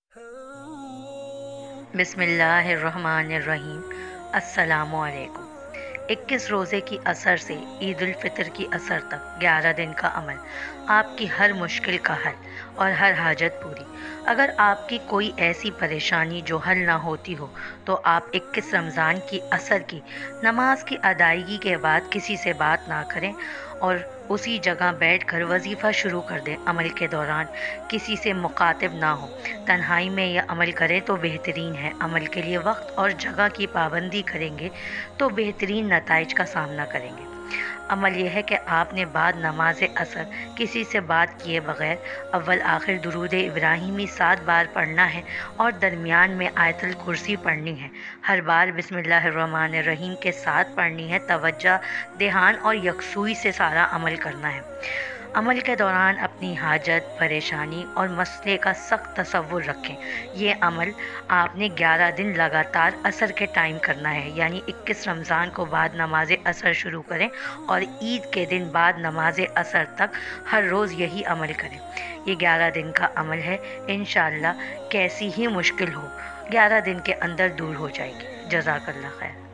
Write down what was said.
बिस्मिल्लाहिर्रहमानिर्रहीम। अस्सलामुअलैकुम। 21 रोज़े की असर से ईद उल फितर की असर तक 11 दिन का अमल, आपकी हर मुश्किल का हल और हर हाजत पूरी। अगर आपकी कोई ऐसी परेशानी जो हल ना होती हो तो आप 21 रमज़ान की असर की नमाज की अदायगी के बाद किसी से बात ना करें और उसी जगह बैठकर वजीफ़ा शुरू कर दें। अमल के दौरान किसी से मुखातिब ना हो, तन्हाई में यह अमल करें तो बेहतरीन है। अमल के लिए वक्त और जगह की पाबंदी करेंगे तो बेहतरीन नताइज का सामना करेंगे। अमल यह है कि आपने बाद नमाज असर किसी से बात किए बगैर अव्वल आखिर दुरूद इब्राहिमी 7 बार पढ़ना है और दरमियान में आयतुल कुर्सी पढ़नी है। हर बार बिस्मिल्लाहिर्रहमानिर्रहीम के साथ पढ़नी है। तवज्जो, ध्यान और यकसुई से सारा अमल करना है। अमल के दौरान अपनी हाजत, परेशानी और मसले का सख्त तसव्वुर रखें। ये अमल आपने 11 दिन लगातार असर के टाइम करना है, यानी 21 रमज़ान को बाद नमाज असर शुरू करें और ईद के दिन बाद नमाज असर तक हर रोज़ यही अमल करें। ये 11 दिन का अमल है। इंशाअल्लाह कैसी ही मुश्किल हो 11 दिन के अंदर दूर हो जाएगी। जज़ाकल्लाह खैर।